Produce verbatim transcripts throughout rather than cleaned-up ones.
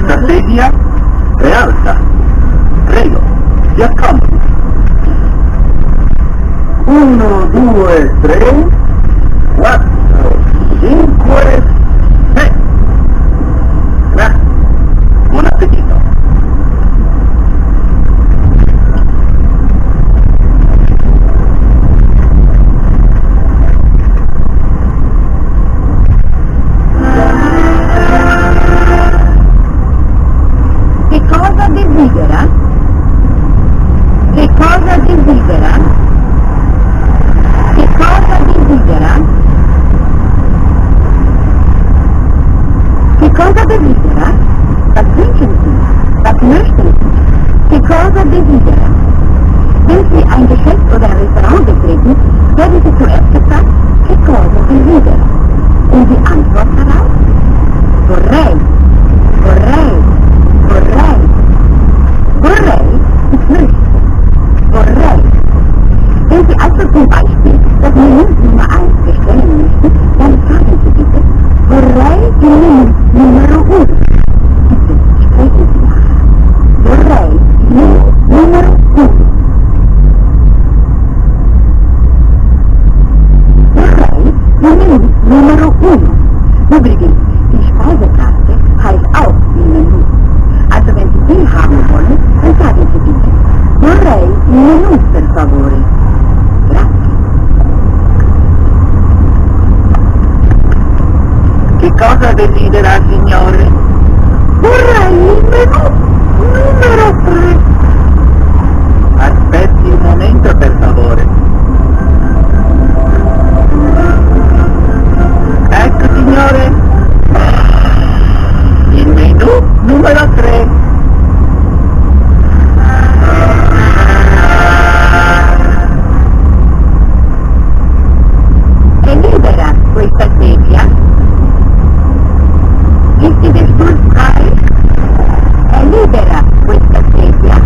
questa sedia è alta. Prego, si accomodi. Uno, due, tre, quattro, cinque, sei. Grazie. Buon appetito. Che cosa desidera? Che cosa desidera? Che cosa desidera? Che cosa desidera? Was wünschen Sie? Was möchten Sie? Che cosa desidera? Wenn Sie ein Geschäft oder ein Restaurant betreten, werden Sie zuerst gefragt, che cosa desidera? Und die Antwort darauf? Vorrei, vorrei, vorrei. Vorrei, ich möchte. Vorrei. Wenn Sie also zum Beispiel das Menü Nummer eins bestellen möchten, dann fragen Sie bitte, vorrei il Menü numero uno. Bitte sprechen Sie nach. Vorrei il Menü numero uno. Vorrei il Menü numero uno. Übrigens, die Speisekarte heißt auch il Menü. Also wenn Sie den haben wollen, dann sagen Sie bitte, vorrei il Menü per favore. Grazie. Che cosa desidera, signore? Vorrei il Menù numero tre. Aspetti un momento, per favore. Ecco, signore. Il menù numero tre. È libera questa sedia? Ist die Stuhl frei? È libera questa sedia?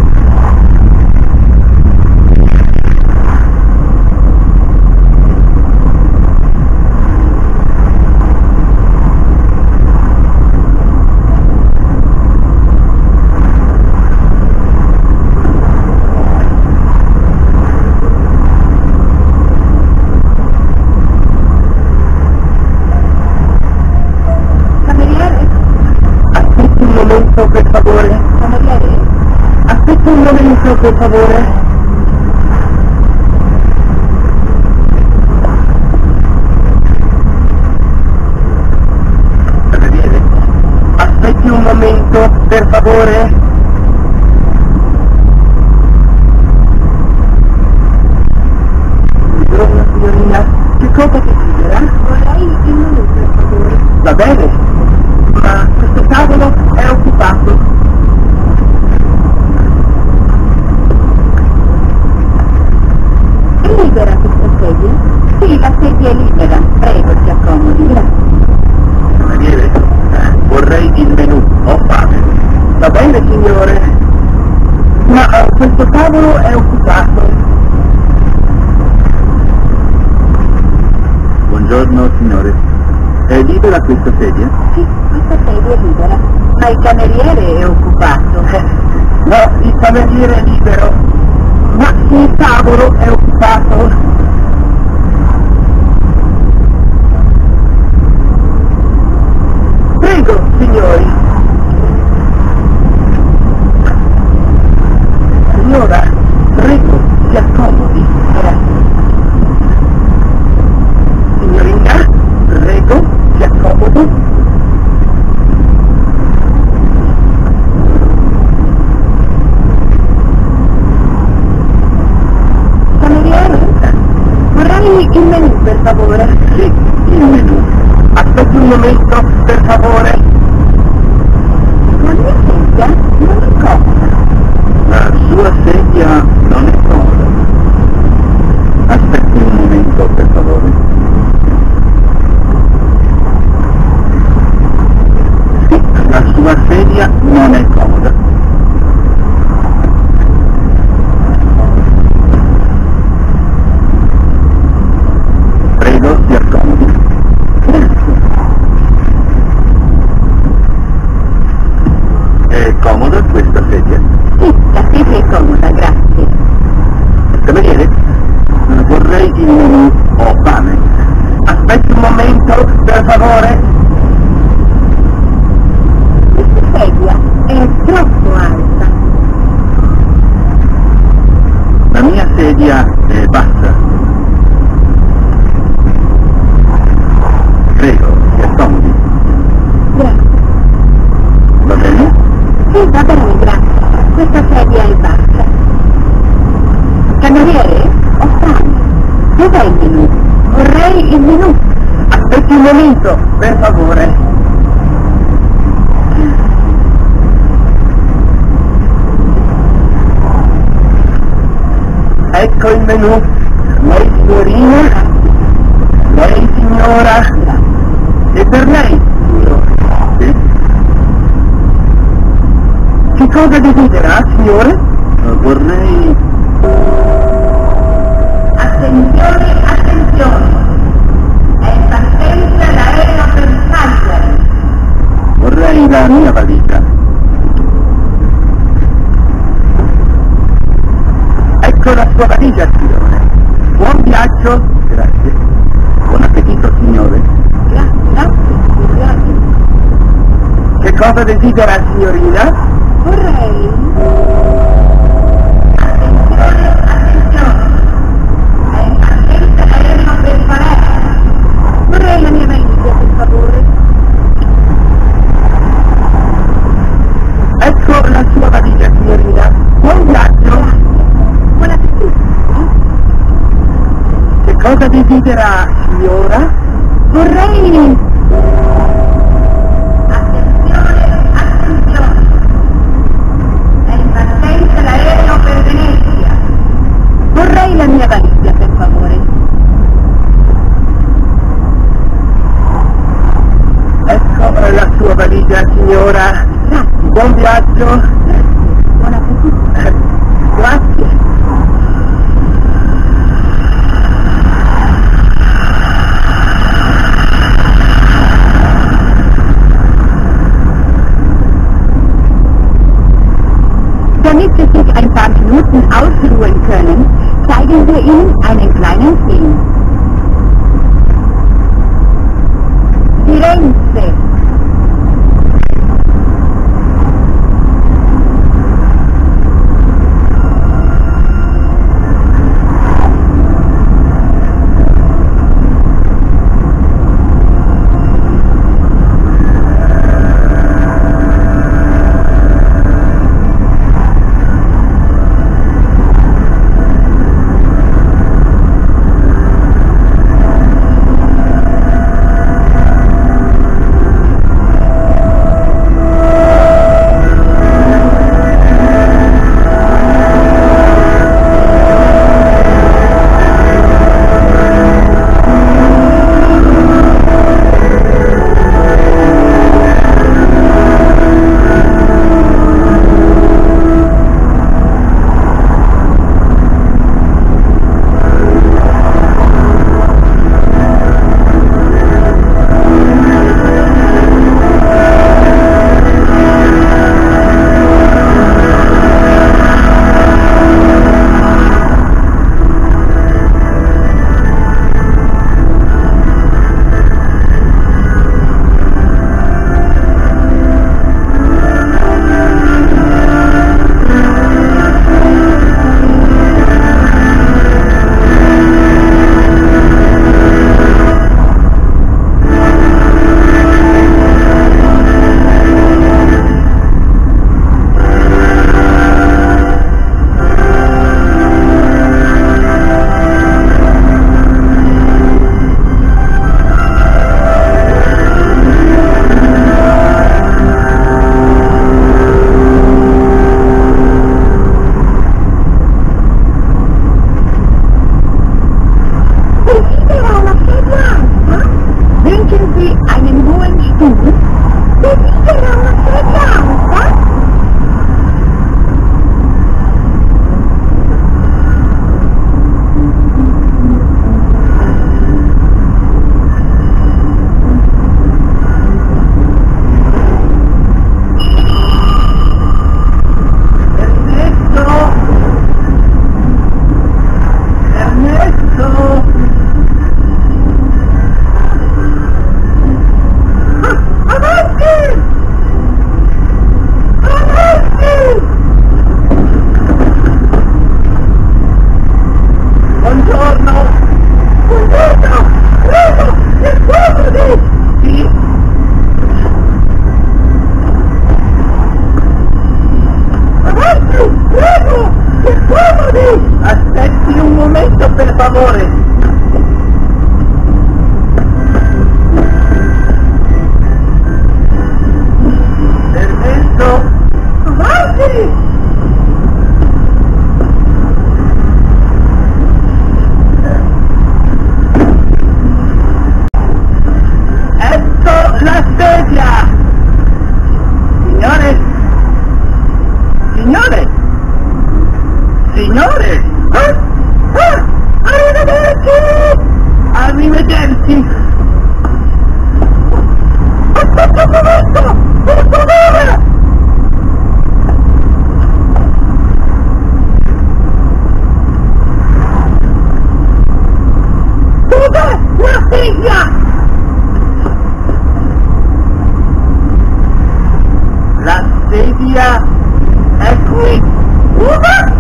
Cameriere? Aspetti un momento, per favore. Cameriere? Aspetti un momento, per favore. Cameriere, aspetti un momento, per favore. Buongiorno, signorina. Che cosa desidera? Vorrei il menù per favore. Va bene, ma questo tavolo è occupato. È libera questa sedia? Sì, la sedia è libera. Prego, si accomodi, grazie. Cameriere, vorrei il menù, ho fame. Va bene, signore, ma eh, questo tavolo è occupato. Buongiorno, signore. È libera questa sedia? Sì, questa sedia è libera, ma il cameriere è occupato. No, il cameriere è libero, ma il tavolo è occupato. Prego, signori. Signora, prego, si accomodi. Grazie. Signorina, prego, si accomodi. Cameriere? Vorrei il menù, per favore. Sì, il menù. Aspetti un momento, per favore. La mia sedia non è comoda. La sua sedia non è comoda. Aspetti un momento, per favore. Sì, la sua sedia non è comoda. Prego, si accomodi. Grazie. il menù. Aspetti un momento, per favore. Ecco il menù. Lei signorina, lei signora, e per lei, signore. Sì. Che cosa desidera, signore? Uh, vorrei... Attenzione, attenzione. È in partenza l'aereo per Cagliari. Vorrei la mia valigia. Ecco la sua valigia, signore. Buon viaggio. Grazie. Buon appetito, signore. Grazie, grazie, grazie. Che cosa desidera, signorina? Vorrei... Attenzione, attenzione. È in partenza l'aereo per Palermo. Vorrei la mia valigia, per favore. Ecco la sua valigia, signorina. Buon viaggio. Buon appetito. Che cosa desidera, signora? Vorrei... Attenzione, attenzione. È in partenza l'aereo per Venezia. Vorrei la mia valigia, per favore. Ecco la sua valigia, signora. Grazie. Buon viaggio. Grazie. Buon appetito. Grazie. Damit Sie sich ein paar Minuten ausruhen können, zeigen wir Ihnen einen kleinen Film. Firenze. sedersi! Aspetta un momento! Per favore! Dov'è la sedia? La sedia è qui! Dove?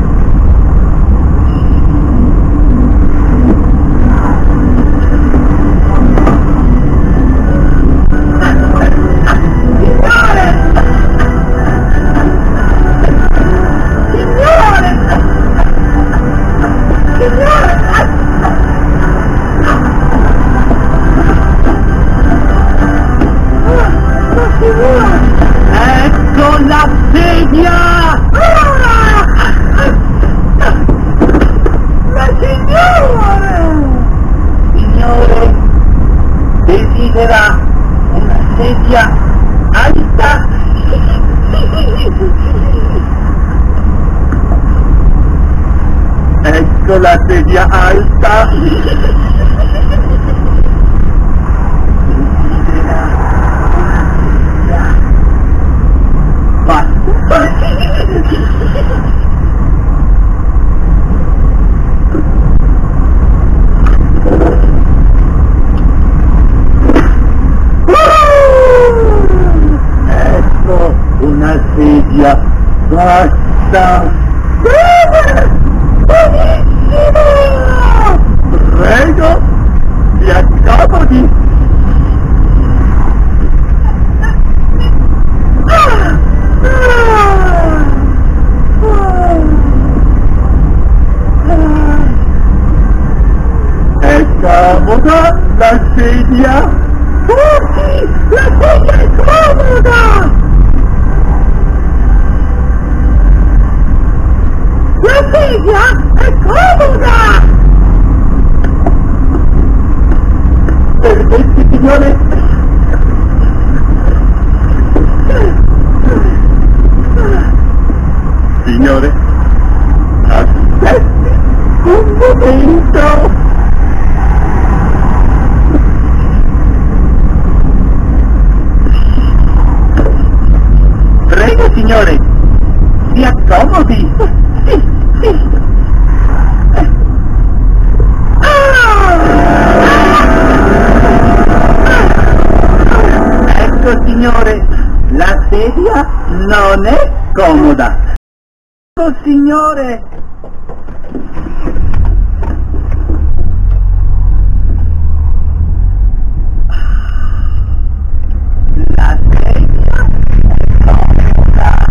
Ecco la sedia! La signore! Signore, desidera una sedia alta? Ecco la sedia alta! Ecco una sedia bassa. Benissimo! Prego, si accomodi. È comoda la sedia? Oh sì, la sedia è comoda! La sedia è comoda! Perfetti, signore! Signore, aspetti un momento! Prego, signore, si accomodi. Sì, sì. Ah! Ecco, signore, la sedia non è comoda. Ecco, signore. La sedia è comoda.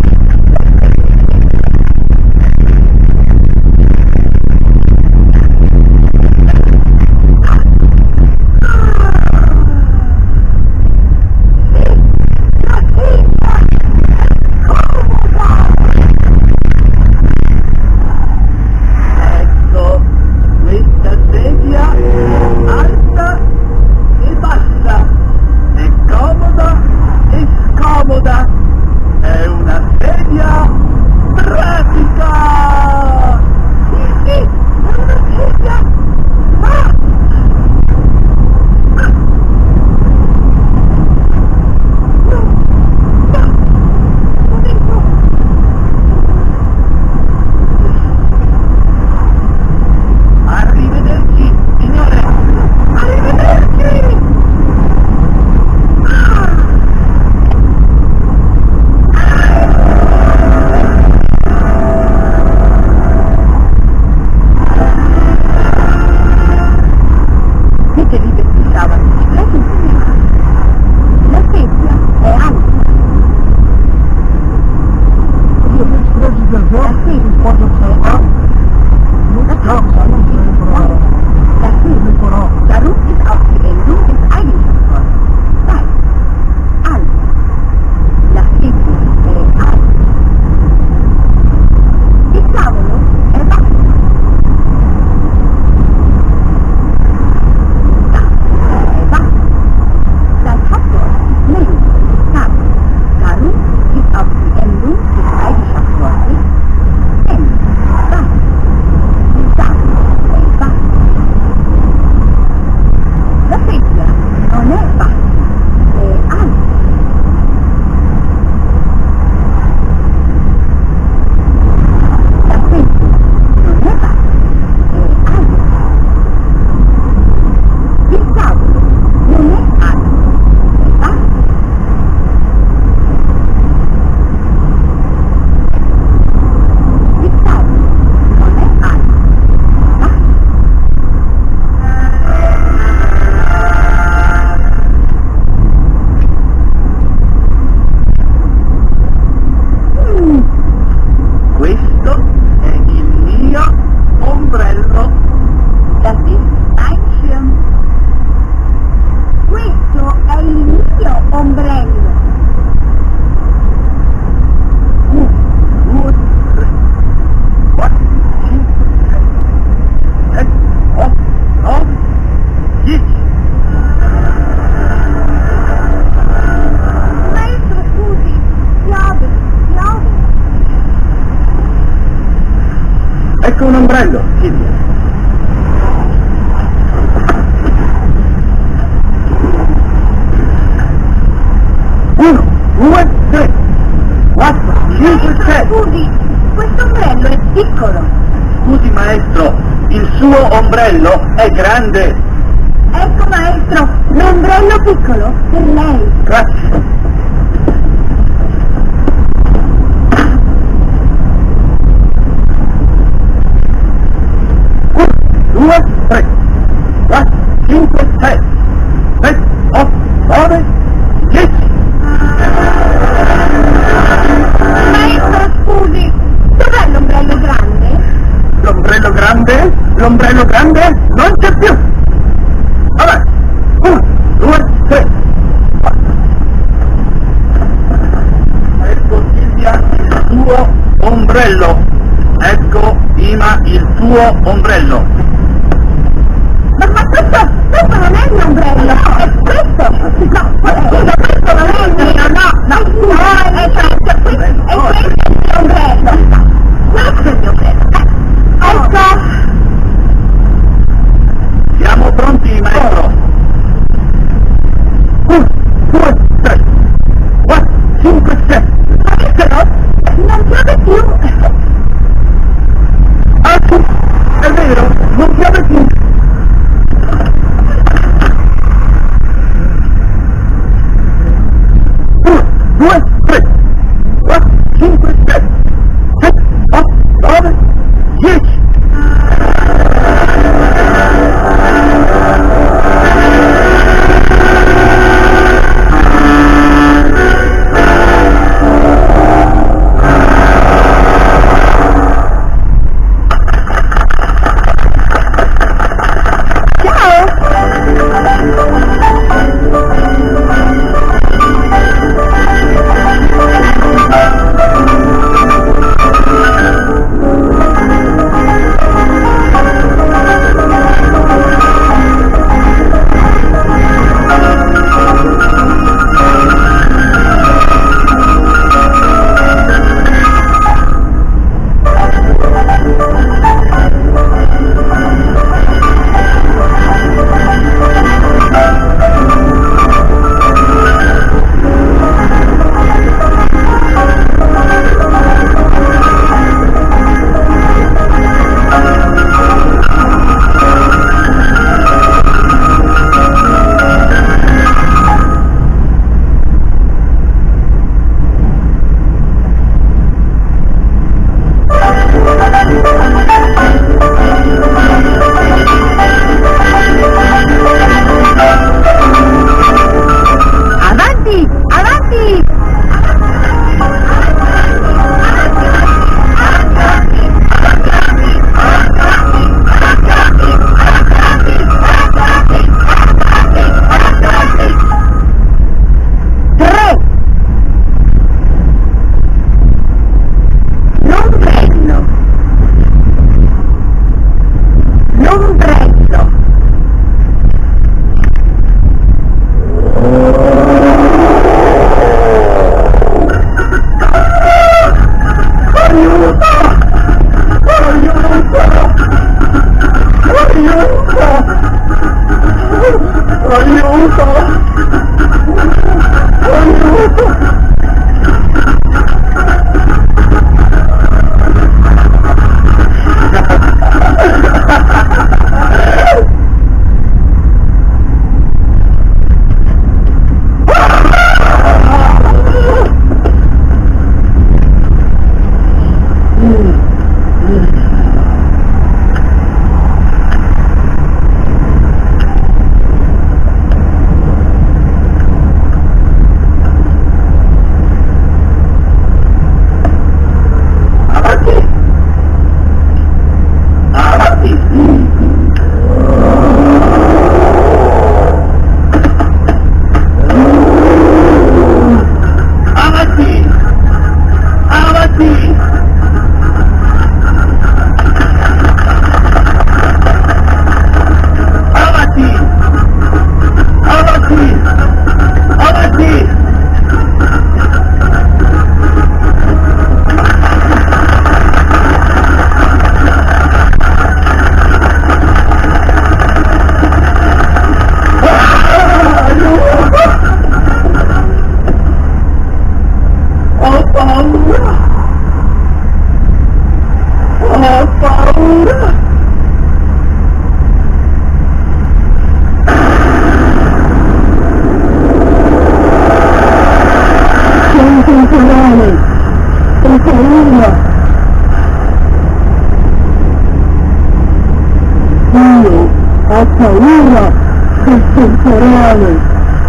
Ecco un ombrello, Silvia. Uno, due, tre, quattro, cinque, sei. Scusi, questo ombrello è piccolo. Scusi maestro, il suo ombrello è grande. Ecco maestro, l'ombrello piccolo per lei. Grazie. Due, tre, quattro, cinque, sei, sette, otto, nove, dieci. Maestro, scusi, dov'è l'ombrello grande? L'ombrello grande? L'ombrello grande non c'è più. Vabbè, uno, due, tre, quattro. Ecco Silvia il tuo ombrello. Ecco Ima il tuo ombrello. Ma, ma questo, questo non è il mio ombrello, è questo! No, ma scusa, questo non è il mio, no, no, no, è questo, è questo il mio ombrello! Questo è il mio ombrello! Ecco! Siamo pronti, maestro? Uno, due, tre, quattro, cinque, sei. Maestro, non piove più! Ah sì, è vero, non piove più. Uno, due, tre, quattro, cinque, sei, sette, otto, nove, dieci. paura del temporale.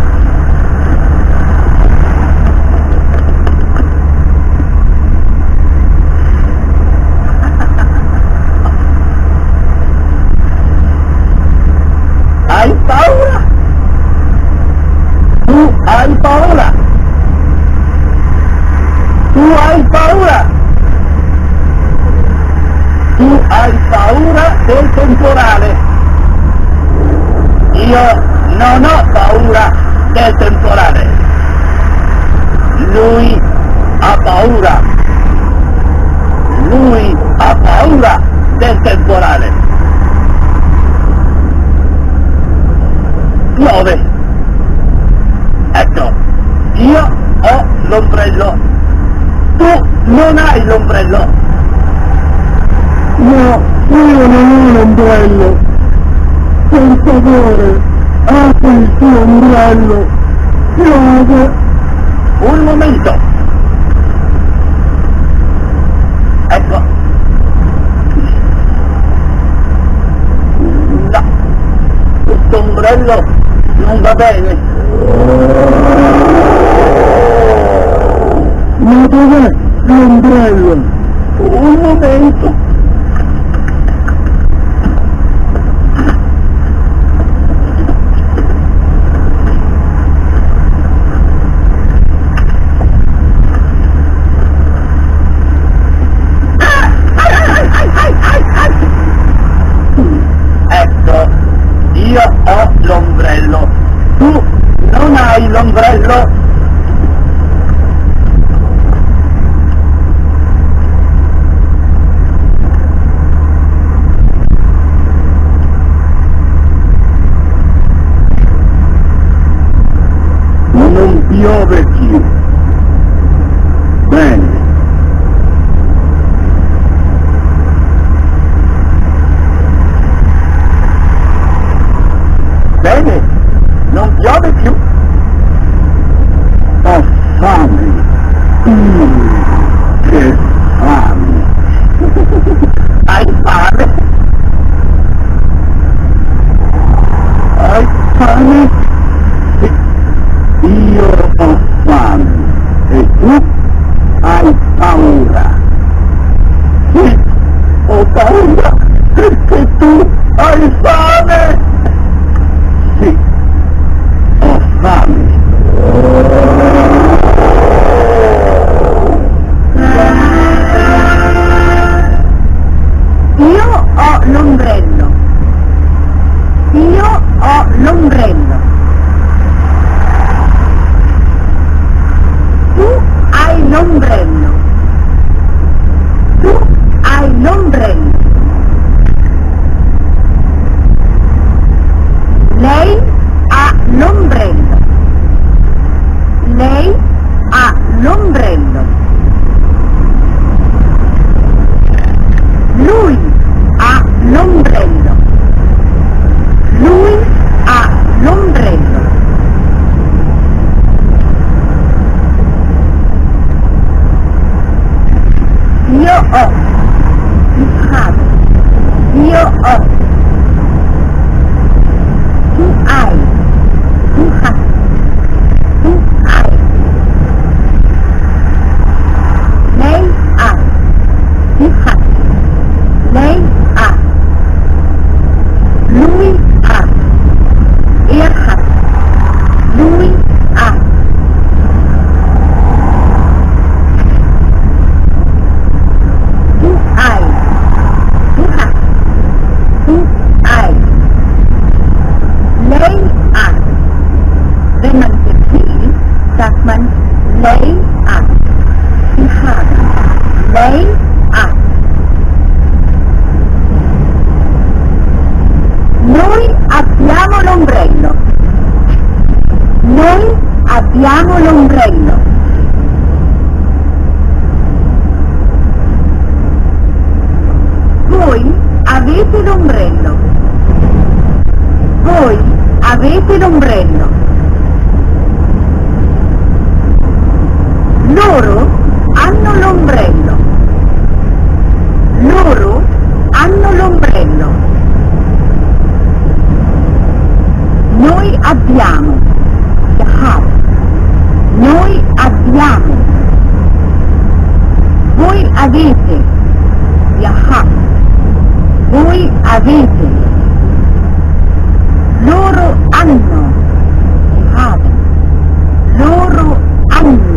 Hai paura? Tu hai paura? Tu hai paura? Tu hai paura del temporale. Io non ho paura del temporale. Lui ha paura. Lui ha paura del temporale. Piove. Ecco, io ho l'ombrello. Tu non hai l'ombrello. No, io non ho l'ombrello. Per favore, apri il tuo ombrello. Piove. Un momento. Ecco. No, questo ombrello non va bene. Ma dov'è l'ombrello? Un momento. Ecco, io ho l'ombrello. Tu non hai l'ombrello. Non piove più. Bene. Bene, non piove più. Ho fame. Mm, che fame. Hai fame? Hai fame? Sì. Io ho fame. E tu hai paura. Sì, ho paura perché tu hai fame. Sì, ho fame. Io ho l'ombrello. Io ho l'ombrello. Tu hai l'ombrello. Tu hai l'ombrello. Lei ha l'ombrello. Lei ha l'ombrello. Lui ha l'ombrello. Lui ha l'ombrello. Io ho. Ich habe. Io ho. Tu hai. Tu hast. Tu hai. Lei ha. Sie hat. Lei ha. Lui ha. Er hat. Lui ha. Tu hai. Du hast. Du hai. Lei ha. Wenn man bezieht, sagt man lei ha. Sie haben. Lei ha. Noi abbiamo l'ombrello. Noi abbiamo l'ombrello. Voi avete l'ombrello. Voi avete l'ombrello. Loro hanno l'ombrello. Loro hanno l'ombrello. avete, loro hanno, haben, loro hanno.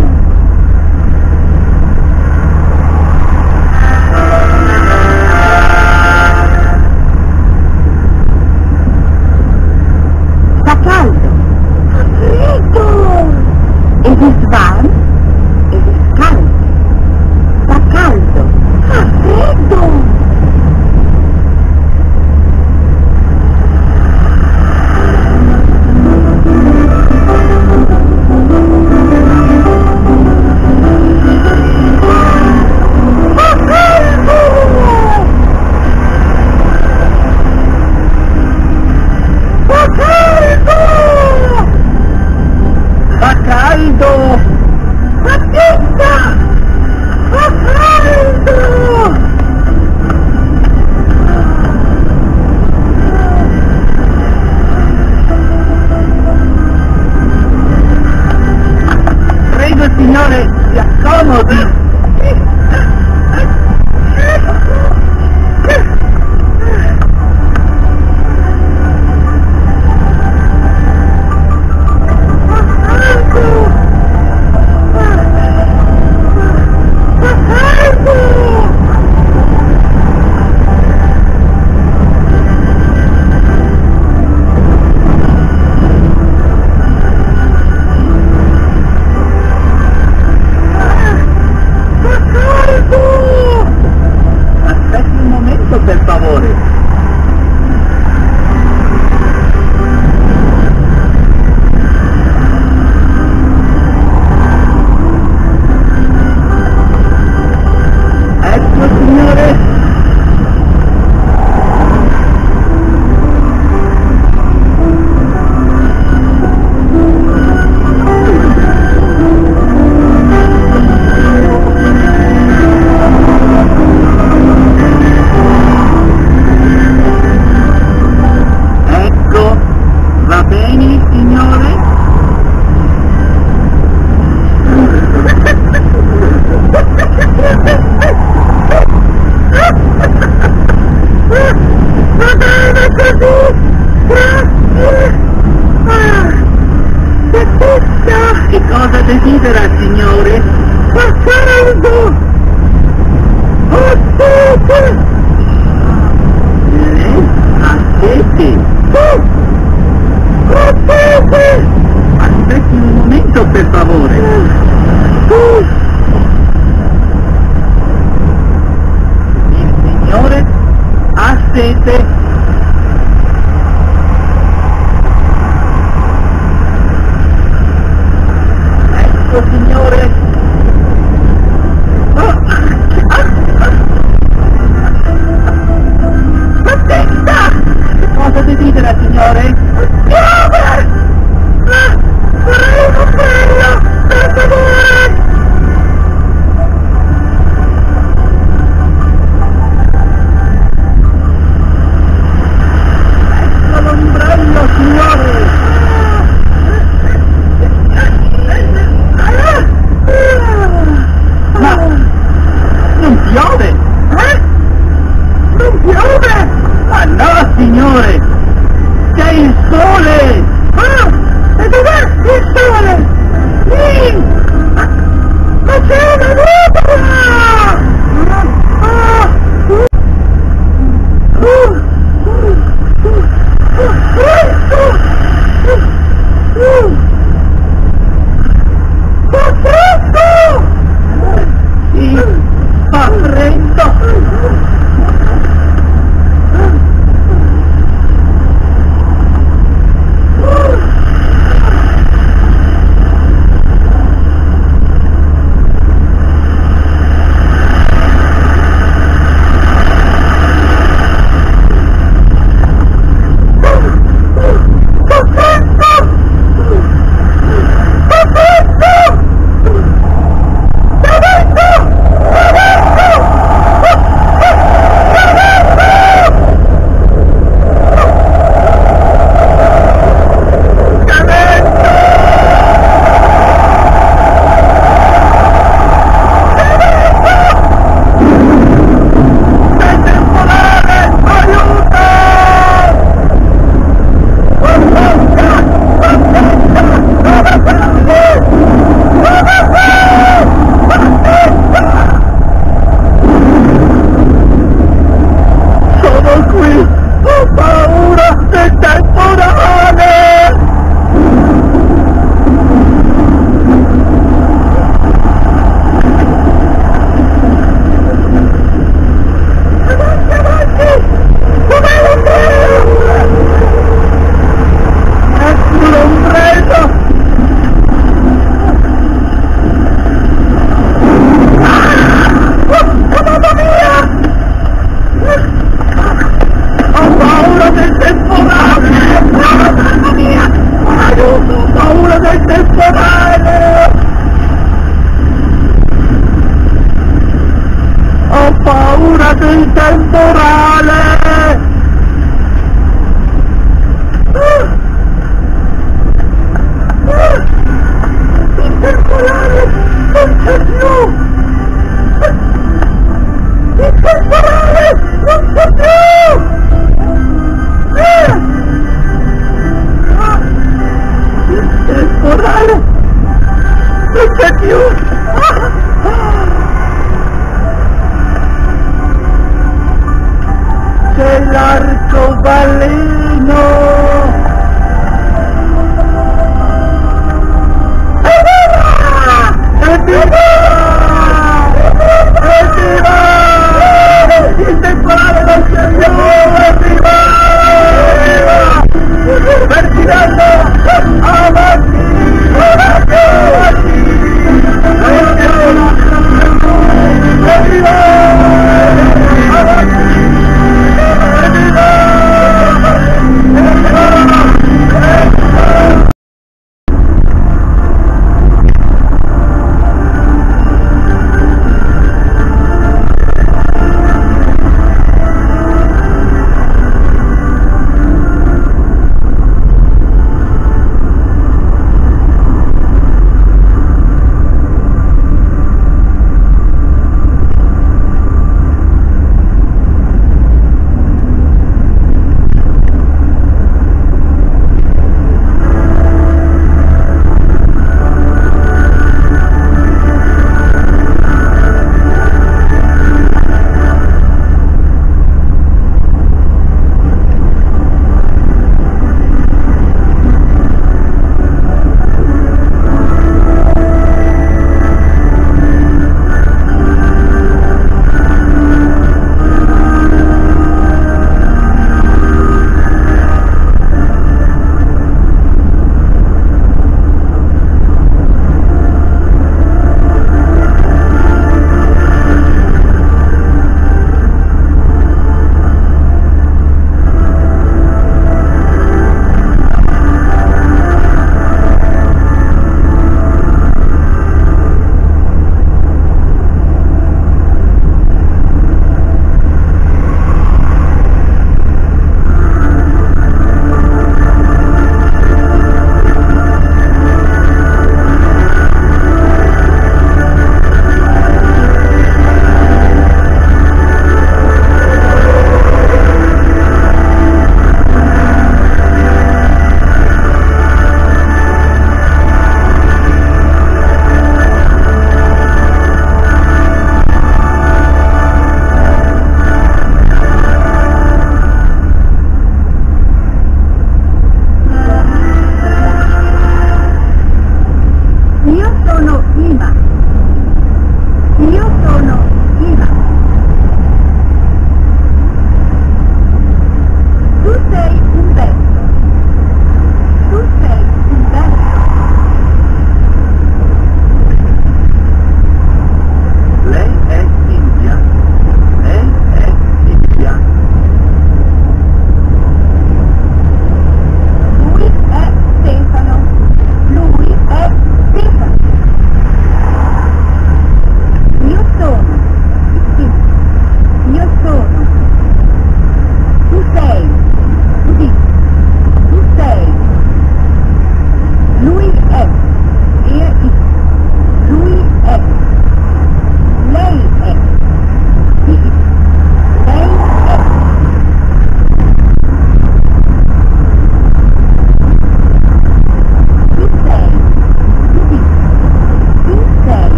Fa caldo, fa freddo, es ist warm, es ist kalt, fa caldo, fa freddo. Signore, si accomodi! Che cosa desidera, signore? Fa caldo! Ho sete! Lei ha sete? Sì! Ho sete! Aspetti un momento, per favore. Sì! Il signore ha sete! Signore, oh. ah. Attenta! Che cosa desidera, signore? Piove! Ah, vorrei un ombrello, per favore! Ecco l'ombrello, signore! Ma non piove? Eh? Non piove? Ma no, signore! C'è il sole! Ah! E dov'è il sole? Lì! Ma, ma c'è una nuvola! Ah! Uh! Uh! Uh! Uh! Uh! Fa freddo! Sì, fa freddo! Fa freddo! temporale! Il temporale non c'è più! Il temporale non c'è più! Il temporale non c'è più! C'è l'arcobaleno! Evviva! Evviva! Il temporale non c'è più! Evviva! Ferdinando! Avanti! Avanti! Evviva! Avanti!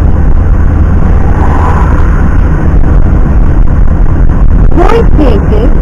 Voi siete